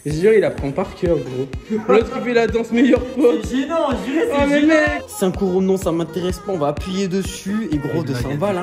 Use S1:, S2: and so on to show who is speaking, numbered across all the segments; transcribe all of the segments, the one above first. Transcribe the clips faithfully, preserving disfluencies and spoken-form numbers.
S1: Je jure, il apprend par cœur, gros. L'autre qui fait la danse meilleur pote.
S2: C'est gênant, je dirais, c'est
S1: Oh, mais
S2: gênant.
S1: mec.
S3: cinq euros, non, ça m'intéresse pas. On va appuyer dessus. Et gros, deux cents balles. Hein.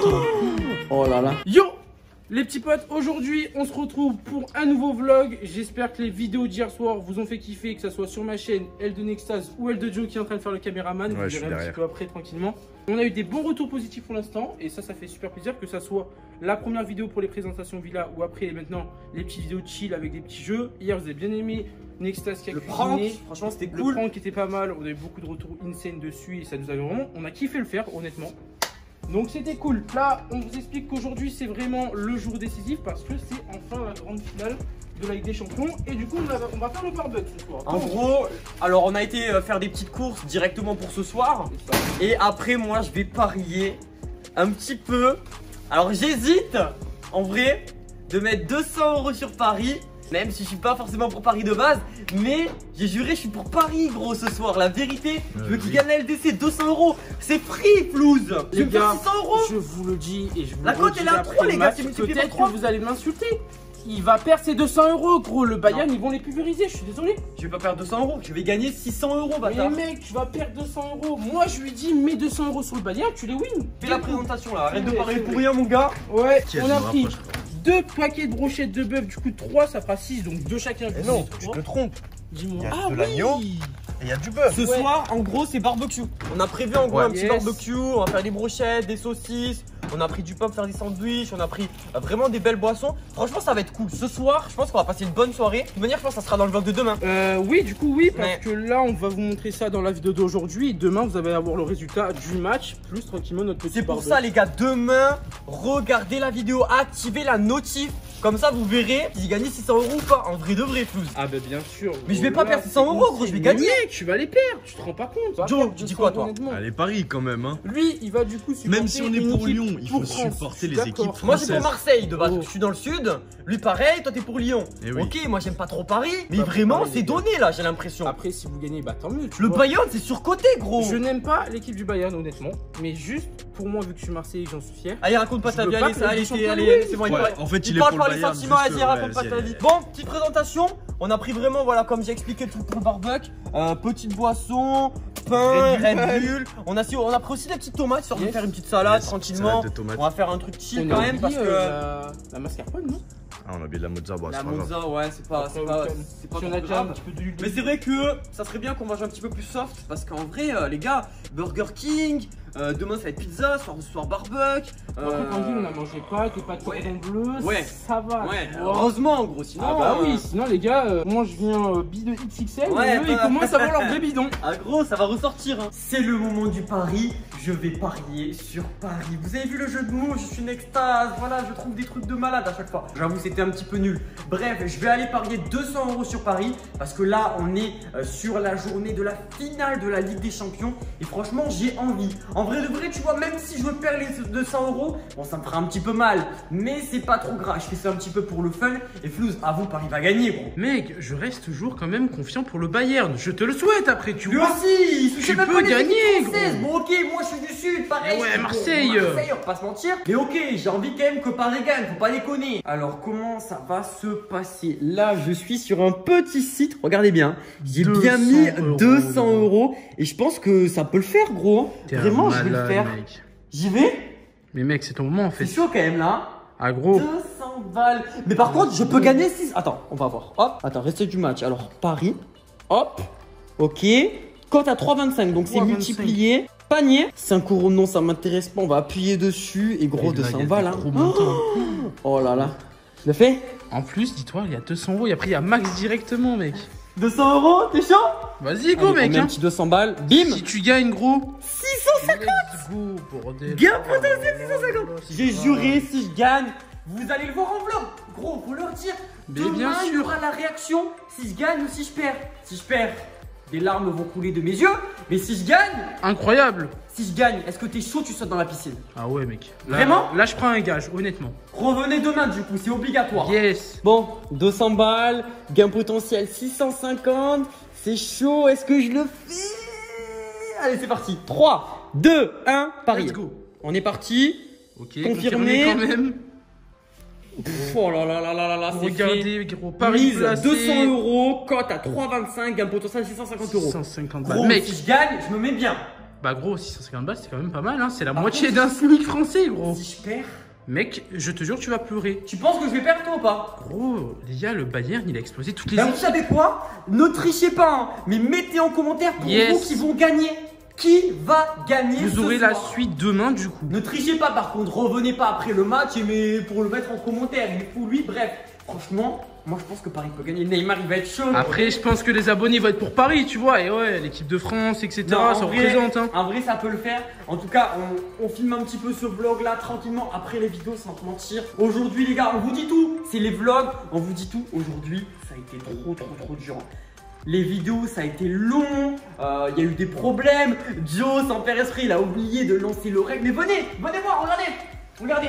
S3: Oh là là.
S1: Yo les petits potes, aujourd'hui on se retrouve pour un nouveau vlog. J'espère que les vidéos d'hier soir vous ont fait kiffer, que ça soit sur ma chaîne L de Nextase ou L de Joe qui est en train de faire le caméraman.
S4: Ouais,
S1: vous
S4: je suis
S1: verrez un
S4: derrière.
S1: petit peu après tranquillement. On a eu des bons retours positifs pour l'instant et ça, ça fait super plaisir, que ça soit la première vidéo pour les présentations villa ou après maintenant les petites vidéos de chill avec des petits jeux. Hier vous avez bien aimé Nextase qui a
S2: Le
S1: cuisiné.
S2: prank, franchement c'était
S1: Le
S2: cool.
S1: prank était pas mal, on a eu beaucoup de retours insane dessus et ça nous avait vraiment, on a kiffé le faire honnêtement. Donc c'était cool. Là, on vous explique qu'aujourd'hui c'est vraiment le jour décisif parce que c'est enfin la grande finale de la Ligue des Champions. Et du coup, on, a, on va faire le barbecue ce soir.
S2: En gros, alors on a été euh, faire des petites courses directement pour ce soir. Et après, moi je vais parier un petit peu. Alors j'hésite en vrai de mettre deux cents euros sur Paris. Même si je suis pas forcément pour Paris de base, mais j'ai juré, je suis pour Paris gros ce soir. La vérité, je veux qu'il gagne la L D C deux cents euros. C'est free, Flouze. Je vais
S1: Les
S2: me faire
S1: gars,
S2: six cents euros.
S1: je vous le dis et je vous
S2: La
S1: le
S2: cote,
S1: redis
S2: elle est à
S1: après
S2: trois,
S1: le
S2: les gars,
S1: match,
S2: c'est multiplié
S1: peut-être
S2: par trois.
S1: que vous allez m'insulter. Il va perdre ses deux cents euros, gros. Le Bayern, ils vont les pulvériser. Je suis désolé.
S2: Je vais pas perdre deux cents euros, je vais gagner six cents euros,
S1: Mais
S2: bâtard.
S1: mec, tu vas perdre deux cents euros. Moi, je lui dis, mets deux cents euros sur le Bayern, tu les wins.
S2: Fais la présentation là, arrête de
S1: Ouais,
S2: parler
S1: c'est
S2: pour
S1: vrai.
S2: rien, mon gars.
S1: Ouais,
S4: Tiens,
S1: on
S4: je
S1: a
S4: me
S1: pris
S4: rapproche.
S1: deux paquets de brochettes de bœuf, du coup trois, ça fera six, donc deux chacun.
S4: Mais
S1: plus
S4: non,
S1: six,
S4: tu
S1: trois.
S4: te trompes.
S1: Dis-moi.
S4: Il y a
S1: Ah
S4: de l'agneau.
S1: oui.
S4: Et il y a du bœuf.
S2: Ce
S1: Ouais.
S2: soir, en gros, c'est barbecue. On a prévu en gros
S4: Ouais.
S2: un petit
S1: Yes.
S2: barbecue. On va faire des brochettes, des saucisses. On a pris du pain pour faire des sandwichs. On a pris euh, vraiment des belles boissons. Franchement, ça va être cool. Ce soir, je pense qu'on va passer une bonne soirée. De toute manière, je pense que ça sera dans le vlog de demain.
S1: Euh, oui, du coup, oui, parce
S2: Ouais.
S1: que là, on va vous montrer ça dans la vidéo d'aujourd'hui. Et demain, vous allez avoir le résultat du match, plus tranquillement notre petit
S2: C'est pour
S1: barbecue.
S2: ça, les gars, demain, regardez la vidéo, activez la notif. Comme ça, vous verrez si gagnez six cents euros ou pas. En vrai de vrai, Flouze.
S1: Ah, bah bien sûr.
S2: Mais je vais
S1: gros,
S2: pas
S1: là,
S2: perdre six cents
S1: c'est
S2: euros, gros, je vais
S1: Mais
S2: gagner.
S1: mec, tu vas les perdre, tu te rends pas compte.
S2: Joe,
S1: Tu vas perdre
S2: tu dis
S1: deux
S2: quoi,
S1: cents,
S2: toi
S1: honnêtement.
S4: Allez, Paris quand même. Hein.
S1: Lui, il va du coup supporter
S4: Même si on est
S1: une
S4: pour
S1: équipe
S4: Lyon, il
S1: pour
S4: faut
S1: France.
S4: supporter les
S1: D'accord.
S4: équipes
S2: Moi, c'est
S4: françaises.
S2: pour Marseille de base.
S1: Oh.
S2: Je suis dans le sud. Lui, pareil. Toi, t'es pour Lyon.
S4: Eh oui.
S2: Ok, moi, j'aime pas trop Paris. Mais
S1: Pas
S2: vraiment,
S1: Paris,
S2: c'est
S1: les gars.
S2: donné là, j'ai l'impression.
S1: Après, si vous gagnez, bah tant mieux. tu
S2: Le
S1: vois.
S2: Bayern, c'est surcoté, gros.
S1: Je n'aime pas l'équipe du Bayern, honnêtement. Mais juste, pour moi, vu que je suis Marseillais et que j'en suis fier.
S2: Allez, raconte pas
S1: Je
S2: ta
S1: veux
S2: vie,
S1: pas
S2: allez,
S1: que
S2: ça,
S1: les
S2: allez,
S1: champions
S2: allez,
S1: gagnent.
S2: c'est bon, il
S4: Ouais,
S2: parle.
S4: en fait, il
S2: Il
S4: est
S2: parle
S4: pour
S2: par
S4: le
S2: les
S4: Bayern.
S2: sentiments,
S4: juste,
S2: vas-y, raconte
S4: ouais,
S2: pas
S4: vas-y,
S2: ta
S4: allez.
S2: vie. Bon, petite présentation. On a pris vraiment, voilà, comme j'ai expliqué tout pour le barbecue. Euh, petite boisson, pain,
S1: Red Bull.
S2: Red Bull. On a, on a pris aussi des petites tomates, histoire de
S1: Yes.
S2: faire une petite salade
S4: Yes,
S2: tranquillement.
S4: salade de tomates.
S2: On va faire un truc chill
S1: On
S2: quand
S1: a
S2: même parce
S1: oublié,
S2: que.
S1: euh, la, la mascarpone, non?
S4: Ah, on a bien de la mozza, bah,
S2: La
S4: c'est pas grave.
S2: Monza, ouais, c'est pas, c'est pas, c'est pas
S1: Si on
S2: trop
S1: a déjà un
S2: grave.
S1: petit peu d'huile.
S2: Mais c'est vrai que ça serait bien qu'on mange un petit peu plus soft parce qu'en vrai, euh, les gars, Burger King, euh, demain ça va être pizza, soir, soir barbecue.
S1: Après, quand on dit on a mangé pas, que pas de
S2: Ouais.
S1: cordon bleu,
S2: Ouais.
S1: ça va.
S2: Ouais,
S1: tu vois.
S2: heureusement en gros, sinon.
S1: Ah bah
S2: euh,
S1: oui, sinon les gars, euh, moi je viens euh, bille de X X L,
S2: Ouais,
S1: et eux, ils
S2: bah.
S1: commencent à avoir leur vrai bidon.
S2: Ah gros, ça va ressortir. Hein. C'est le moment du pari. Je vais parier sur Paris. Vous avez vu le jeu de mots, je suis une extase. Voilà, je trouve des trucs de malade à chaque fois. J'avoue, c'était un petit peu nul. Bref, je vais aller parier deux cents euros sur Paris parce que là, on est euh, sur la journée de la finale de la Ligue des Champions. Et franchement, j'ai envie. En vrai de vrai, tu vois, même si je perds les deux cents euros, bon, ça me fera un petit peu mal. Mais c'est pas trop grave. Je fais ça un petit peu pour le fun. Et Flouze, avoue, Paris va gagner, gros.
S1: Mec, je reste toujours quand même confiant pour le Bayern. Je te le souhaite après, tu
S2: Lui
S1: vois.
S2: aussi, il
S1: Tu
S2: suffit même
S1: peux
S2: pas des
S1: gagner,
S2: équipes françaises.
S1: gros.
S2: Bon, ok, moi je suis du sud, pareil.
S1: Eh ouais,
S2: je suis
S1: Marseille.
S2: pour Marseille, on va pas se mentir. Mais ok, j'ai envie quand même que Paris gagne, faut pas déconner. Alors, comment ça va se passer? Là, je suis sur un petit site, regardez bien. J'ai bien mis
S1: euros,
S2: deux cents euros et je pense que ça peut le faire, gros.
S1: T'es un
S2: Vraiment, je vais le
S1: malade,
S2: faire.
S1: mec.
S2: J'y vais.
S1: Mais mec, c'est ton moment en
S2: C'est
S1: fait.
S2: chaud quand même là.
S1: Ah gros.
S2: deux cents balles. Mais par contre, je peux gagner six. Attends, on va voir. Hop, attends, reste du match. Alors, Paris. Hop. Ok. Cote à trois virgule vingt-cinq, donc c'est
S1: trois virgule
S2: multiplié. Panier. cinq euros, non, ça m'intéresse pas. On va appuyer dessus. Et gros,
S1: Et là,
S2: deux cents
S1: il y a
S2: balles.
S1: des
S2: Hein.
S1: gros montants.
S2: Oh là là. Je le fais.
S1: En plus, dis-toi, il y a deux cents euros et après il y a max directement, mec.
S2: deux cents euros, t'es chaud?
S1: Vas-y, go,
S2: Allez, on
S1: mec.
S2: met un
S1: Hein.
S2: petit deux cents balles. Bim.
S1: Si tu gagnes, gros.
S2: six cent cinquante.
S1: Let's go, bordel.
S2: Gain potentiel six cent cinquante. J'ai juré, si je gagne, vous allez le voir en vlog. Gros, faut leur dire.
S1: Mais
S2: Demain,
S1: bien
S2: il y
S1: sûr.
S2: aura la réaction si je gagne ou si je perds. Si je perds, des larmes vont couler de mes yeux. Mais si je gagne,
S1: Incroyable.
S2: si je gagne, est-ce que t'es chaud, tu sautes dans la piscine?
S1: Ah ouais, mec. Là,
S2: Vraiment?
S1: Là, je prends un gage, honnêtement.
S2: Revenez demain du coup, c'est obligatoire.
S1: Yes.
S2: Bon, deux cents balles, gain potentiel six cent cinquante, c'est chaud, est-ce que je le fais? Allez, c'est parti. trois, deux, un, pari.
S1: Let's go.
S2: On est parti.
S1: Ok,
S2: Confirmé.
S1: confirmé quand même.
S2: Pff, oh là là là là là là, c'est
S1: Regardez,
S2: fait.
S1: gros, Paris
S2: Mise
S1: placé.
S2: deux cents euros, cote à trois virgule vingt-cinq, gain potentiel six cent cinquante euros.
S1: six cent cinquante balles.
S2: Gros,
S1: Mec,
S2: si je gagne, je me mets bien.
S1: bah gros, six cent cinquante balles, c'est quand même pas mal, hein. C'est la
S2: Par
S1: moitié
S2: contre,
S1: d'un SMIC français, gros.
S2: Si je perds,
S1: Mec, je te jure, tu vas pleurer.
S2: tu penses que je vais perdre toi ou pas?
S1: Gros, les gars, le Bayern, il a explosé toutes les
S2: Ben vous
S1: équipes.
S2: savez quoi? Ne trichez pas, hein, mais mettez en commentaire pour
S1: Yes.
S2: vous qui vont gagner. Qui va gagner
S1: Vous
S2: ce
S1: aurez la
S2: soir?
S1: suite demain, du coup.
S2: Ne trichez pas par contre, revenez pas après le match et mais pour le mettre en commentaire, il est fou lui, bref. Franchement, moi je pense que Paris peut gagner. Neymar il va être chaud.
S1: Après, je pense que les abonnés vont être pour Paris, tu vois. Et ouais, l'équipe de France, et cetera.
S2: Non,
S1: Ça
S2: en vrai,
S1: représente, hein.
S2: En vrai, ça peut le faire. En tout cas, on, on filme un petit peu ce vlog là tranquillement après les vidéos sans te mentir. Aujourd'hui, les gars, on vous dit tout. C'est les vlogs, on vous dit tout. Aujourd'hui, ça a été trop, trop, trop dur. Les vidéos, ça a été long. Il euh, y a eu des problèmes. Joe, sans faire esprit, il a oublié de lancer le règle. Mais venez, venez voir, regardez. Regardez.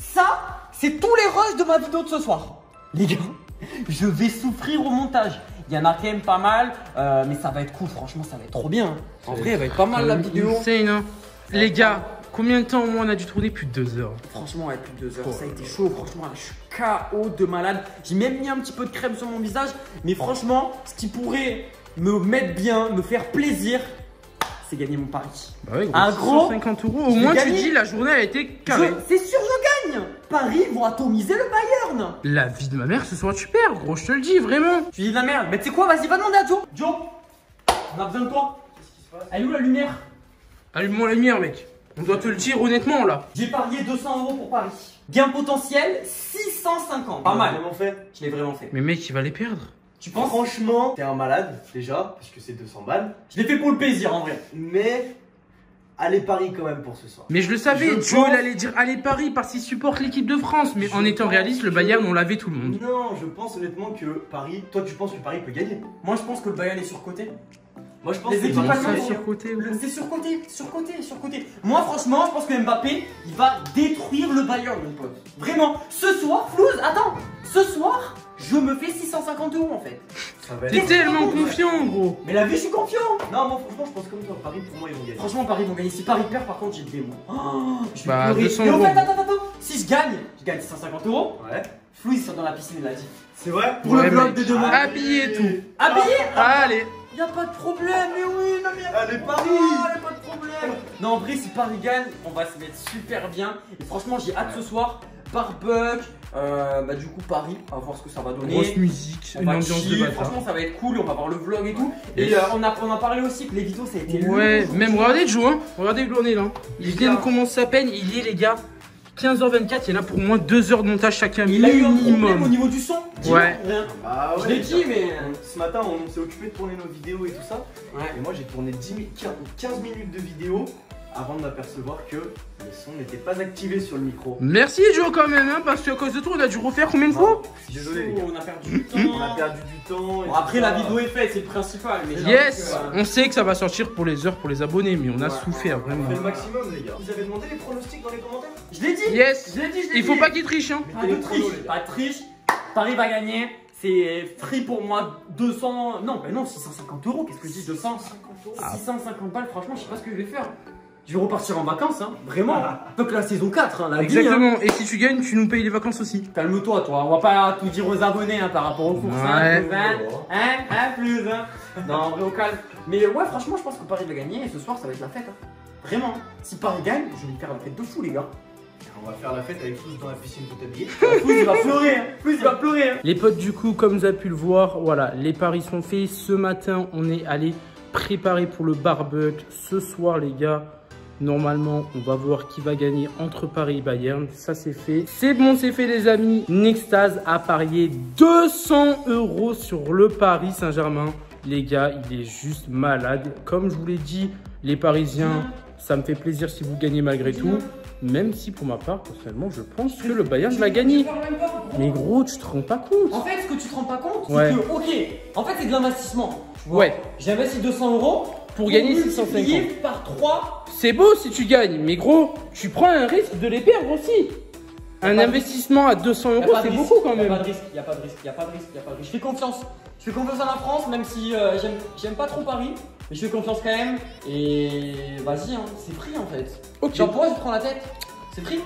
S2: Ça, c'est tous les rushs de ma vidéo de ce soir. Les gars, je vais souffrir au montage. Il y en a quand même pas mal, euh, mais ça va être cool. Franchement, ça va être trop bien. En vrai, elle va être pas mal la vidéo.
S1: Insane, hein. Les gars, combien de temps au moins on a dû tourner? Plus de deux heures.
S2: Franchement, ouais, plus de deux heures.
S1: Oh.
S2: Ça a été chaud. Franchement, je suis K O de malade. J'ai même mis un petit peu de crème sur mon visage. Mais franchement, ce qui pourrait me mettre bien, me faire plaisir, c'est gagner mon pari.
S1: Bah ouais, gros,
S2: Un
S1: six
S2: gros,
S1: cent cinquante euros. Au
S2: je vais
S1: moins, tu
S2: gagner.
S1: dis, la journée a été carrée.
S2: Je- C'est sûr, je gagne. Paris vont atomiser le Bayern.
S1: La vie de ma mère, ce soir, tu perds, gros, je te le dis, vraiment.
S2: Tu dis de la merde. Mais tu sais quoi, vas-y, va demander à Joe. Joe, on a besoin de toi. Elle est où la lumière?
S1: Allume-moi la lumière, mec. On doit te le dire honnêtement, là.
S2: J'ai parié deux cents euros pour Paris. Gain potentiel six cent cinquante. Pas mal.
S5: Vraiment fait.
S2: Je l'ai vraiment fait.
S1: Mais mec, il va les perdre.
S2: Tu penses?
S5: Franchement, t'es un malade déjà, puisque c'est deux cents balles.
S2: Je l'ai fait pour le plaisir en vrai.
S5: Mais allez Paris quand même pour ce soir.
S1: Mais je le savais,
S5: Je
S1: Joe,
S5: pense-
S1: il allait dire allez Paris parce qu'il supporte l'équipe de France. Mais
S5: Je
S1: en étant
S5: pense
S1: réaliste, le
S5: que-
S1: Bayern, on l'avait tout le monde.
S5: Non, je pense honnêtement que Paris. Toi, tu penses que Paris peut gagner?
S2: Moi je pense que le Bayern est surcoté.
S5: Moi, je pense
S2: Les
S5: que
S2: équipes
S5: Paris
S2: allemandes
S5: peut
S2: sont-
S5: gagner.
S1: côté.
S2: Le- C'est surcoté, surcoté, surcoté. Moi franchement, je pense que Mbappé, il va détruire le Bayern, mon pote. Vraiment. Ce soir, Flouze, attends. Ce soir, je me fais six cent cinquante euros en fait.
S5: Ça va
S1: T'es
S5: être.
S1: tellement confiant, gros.
S2: Mais la vie, je suis confiant.
S5: Non, moi, franchement, je pense comme toi. Paris, pour moi, ils vont gagner.
S2: Franchement, Paris vont gagner. Si Paris perd, par contre, j'ai le démon. Oh, je vais
S1: Bah,
S2: pleurer.
S1: deux cents
S2: Et en
S1: euros.
S2: fait, attends, attends, attends. Si je gagne, je gagne six cent cinquante euros.
S5: Ouais.
S2: Flouze, il sort dans la piscine, il l'a dit.
S5: C'est vrai?
S2: Pour le
S1: Ouais,
S2: vlog
S1: mec.
S2: de demain.
S1: Habillé et tout.
S2: Habillé.
S1: Allez.
S2: Y'a pas de problème, mais oui, non mais y'a
S5: Allez, Paris!
S2: Ah, y'a pas de problème. Non, en vrai, si Paris gagne, on va se mettre super bien. Et franchement, j'ai hâte ce soir. Barbuck, euh, bah du coup Paris, on va voir ce que ça va donner.
S1: Grosse musique,
S2: On
S1: une
S2: va
S1: ambiance de
S2: chill,
S1: bâtard.
S2: franchement ça va être cool, on va voir le vlog et tout. Et
S1: Yes.
S2: euh, on, a, on a parlé aussi que les vidéos ça a été long
S1: Ouais,
S2: aujourd'hui.
S1: même regardez Joe, hein. Regardez où on est là. Il
S2: Les
S1: vient de
S2: gars.
S1: commencer à peine, il est les gars. quinze heures vingt-quatre, il y en a pour au moins deux heures de montage chacun
S2: Il a eu un problème au
S1: minimum.
S2: niveau du son. Dis-le,
S1: Ouais.
S2: rien.
S5: Ah
S2: Je
S5: ouais.
S2: l'ai dit, mais.
S5: Ce matin, on s'est occupé de tourner nos vidéos et tout ça.
S2: Ouais.
S5: Et moi, j'ai tourné dix mi- quinze minutes de vidéo avant de m'apercevoir que le son n'était pas activé sur le micro.
S1: Merci Joe quand même, hein, parce qu'à cause de toi, on a dû refaire combien de fois?
S5: Je suis désolé, les gars.
S2: On a perdu du temps.
S5: On a perdu du temps. et
S2: Bon, après
S5: tout
S2: la
S5: ça.
S2: vidéo est faite, c'est le principal. Mais j'avoue
S1: Yes,
S2: que, euh,
S1: on sait que ça va sortir pour les heures pour les abonnés, mais on a
S2: Ouais.
S1: souffert
S5: On
S1: vraiment.
S5: fait le maximum, les gars. Vous avez demandé les pronostics dans les commentaires?
S2: Je l'ai dit.
S1: Yes,
S2: Je l'ai dit, je l'ai
S1: il faut
S2: dit.
S1: pas qu'il triche, hein.
S2: Pas de triche, pas de triche. Paris va gagner. C'est free pour moi. deux cents. Non, bah non, six cent cinquante euros. Qu'est-ce que je dis? deux cents
S1: Ah.
S2: six cent cinquante balles, franchement, je sais pas ce que je vais faire. Je vais repartir en vacances, hein. Vraiment. Donc la saison quatre, hein, la vie, hein.
S1: Exactement, et si tu gagnes, tu nous payes les vacances aussi.
S2: Calme-toi, toi. On va pas tout dire aux abonnés hein, par rapport aux courses.
S1: Ouais.
S2: Hein, plus, hein, hein, hein, plus, hein. Non, en vrai, au calme. Mais ouais, franchement, je pense que Paris va gagner. Et ce soir, ça va être la fête. Hein. Vraiment. Si Paris gagne, je vais me faire la fête de fou, les gars.
S5: On va faire la fête avec tous dans la piscine tout habillé.
S2: Plus, il va pleurer. Hein. Plus, il va pleurer. Hein.
S1: Les potes, du coup, comme vous avez pu le voir, voilà, les paris sont faits. Ce matin, on est allé préparer pour le barbecue. Ce soir, les gars, normalement, on va voir qui va gagner entre Paris et Bayern. Ça, c'est fait. C'est bon, c'est fait, les amis. Nextase a parié deux cents euros sur le Paris Saint-Germain. Les gars, il est juste malade. Comme je vous l'ai dit, les Parisiens, ça me fait plaisir si vous gagnez malgré tout. Même si, pour ma part, personnellement, je pense que le Bayern va gagner. Mais gros, tu te rends pas compte.
S2: En fait, ce que tu te rends pas compte,
S1: Ouais.
S2: c'est que, ok, en fait, c'est de l'investissement. tu vois.
S1: Ouais.
S2: J'ai investi deux cents euros
S1: Pour gagner six cent
S2: multiplier
S1: cinquante.
S2: par trois.
S1: C'est beau si tu gagnes, mais gros, tu prends un risque de les perdre aussi. Un
S2: pas de
S1: investissement à deux cents
S2: Y a
S1: euros,
S2: pas de
S1: c'est
S2: risque,
S1: beaucoup quand
S2: y a pas
S1: même.
S2: de risque, y a pas de risque, y a pas de risque, y a pas de risque. Je fais confiance. Je fais confiance à la France, même si euh, j'aime- j'aime pas trop Paris. Mais je fais confiance quand même. Et vas-y, hein, c'est free en fait.
S1: Ok.
S2: Genre, pourquoi je prends la tête? C'est free.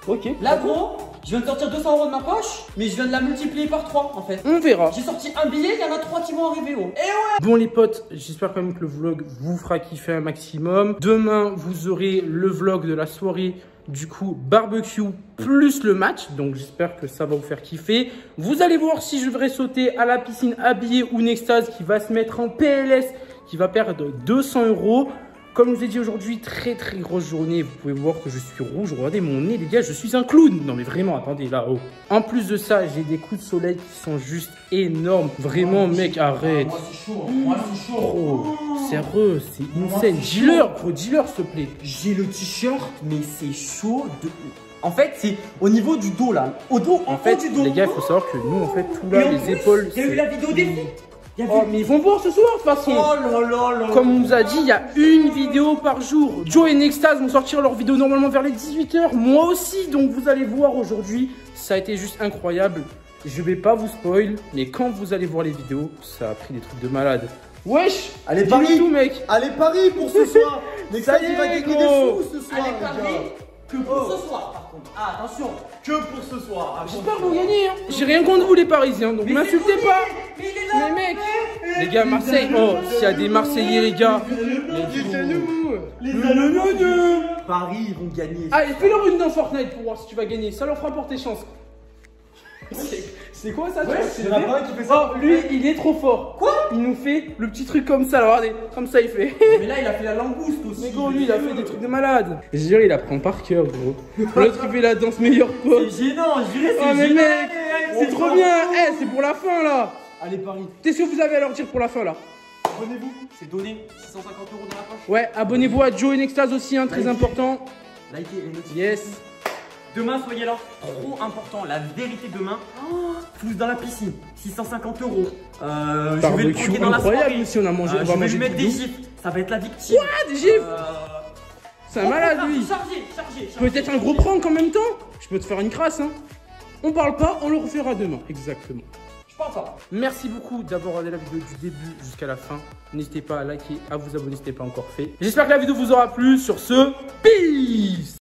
S3: Ok.
S2: Là, gros, je viens de sortir deux cents euros de ma poche, mais je viens de la multiplier par trois en fait.
S1: On verra.
S2: J'ai sorti un billet, il y en a trois qui vont arriver, oh. Et ouais.
S1: Bon les potes, j'espère quand même que le vlog vous fera kiffer un maximum. Demain, vous aurez le vlog de la soirée. Du coup, barbecue plus le match. Donc, j'espère que ça va vous faire kiffer. Vous allez voir si je devrais sauter à la piscine habillé ou Nextase qui va se mettre en P L S, qui va perdre deux cents euros. Comme je vous ai dit aujourd'hui, très très grosse journée. Vous pouvez voir que je suis rouge. Regardez mon nez, les gars, je suis un clown. Non mais vraiment, attendez là. Oh. En plus de ça, j'ai des coups de soleil qui sont juste énormes. Vraiment, mec, arrête.
S2: Moi, c'est chaud. Moi, c'est chaud.
S1: Oh, sérieux, c'est insane. Dis-leur, gros, dis-leur, s'il te plaît.
S2: J'ai le t-shirt, mais c'est chaud de... En fait, c'est au niveau du dos là. Au dos,
S1: En fait,
S2: du dos.
S1: les gars, il faut savoir que nous, en fait, tout là,
S2: Et en
S1: les
S2: plus,
S1: épaules.
S2: Il y a eu
S1: c'est-
S2: la vidéo des filles. Il y a
S1: Oh,
S2: vu-
S1: mais ils vont voir ce soir, de toute façon.
S2: Oh là là là.
S1: Comme on nous a dit, il y a une vidéo par jour. Joe et Nextase vont sortir leur vidéo normalement vers les dix-huit heures. Moi aussi, donc vous allez voir aujourd'hui. Ça a été juste incroyable. Je vais pas vous spoil, mais quand vous allez voir les vidéos, ça a pris des trucs de malade. Wesh,
S5: Allez,
S1: dis-nous
S5: Paris.
S1: tout, mec.
S5: Allez, Paris pour ce soir. Nextase,
S1: Ça y
S5: il va
S1: est,
S5: gagner
S1: gros.
S5: des sous ce soir.
S2: Allez,
S5: les
S2: Paris,
S5: gars.
S2: que pour
S5: Oh.
S2: ce soir par contre. Ah, attention.
S5: Que pour ce soir.
S1: J'espère que vous gagnez. Hein. J'ai rien contre vous, les Parisiens, donc m'insultez pas.
S2: Mais il est là.
S1: Mais mec, les gars, Marseille, oh, s'il y a des Marseillais, les gars.
S5: Paris, ils vont gagner.
S1: Allez, fais-leur une dans Fortnite pour voir si tu vas gagner. Ça leur fera porter chance. C'est- C'est quoi ça? tu vois, c'est
S5: Il y en a
S1: le
S5: pas un qui fait ça.
S1: Oh, lui, il est trop fort. Quoi? Il nous fait le petit truc comme ça, alors, regardez. Comme ça, il fait.
S2: Mais là, il a fait la langouste aussi.
S1: Mais gros, lui, il a fait des trucs de malade. Je jure, il apprend par cœur, gros. L'autre, il fait la danse meilleure pote.
S2: C'est gênant, je dirais, c'est
S1: Oh, mais
S2: gênant.
S1: mec, c'est trop bien. Eh, c'est pour la fin, là.
S5: Allez, Paris.
S1: Qu'est-ce que vous avez à leur dire pour la fin, là?
S5: Abonnez-vous.
S2: C'est donné six cent cinquante euros dans la poche.
S1: Ouais, abonnez-vous à Joe et Nextase aussi, hein, très
S5: Likez.
S1: important.
S2: Likez et notifiez.
S1: Yes.
S2: Demain, soyez là. Trop important. La vérité demain. Oh, tous dans la piscine. six cent cinquante euros. Euh, je vais le
S1: Barbecue
S2: croquer dans la
S1: incroyable
S2: soirée.
S1: aussi, on a mangé,
S2: Euh,
S1: on
S2: je
S1: va
S2: vais
S1: manger
S2: lui mettre
S1: du
S2: des
S1: ouf.
S2: gifs. Ça va être la victime.
S1: Ah, des gifs.
S2: Euh,
S1: C'est un malade, lui.
S2: Chargé, chargé, chargé.
S1: Peut-être un gros prank en même temps. Je peux te faire une crasse, hein. On parle pas, on le refera demain. Exactement.
S2: Je pense pas.
S1: Merci beaucoup d'avoir regardé la vidéo du début jusqu'à la fin. N'hésitez pas à liker, à vous abonner si ce n'est pas encore fait. J'espère que la vidéo vous aura plu. Sur ce, peace.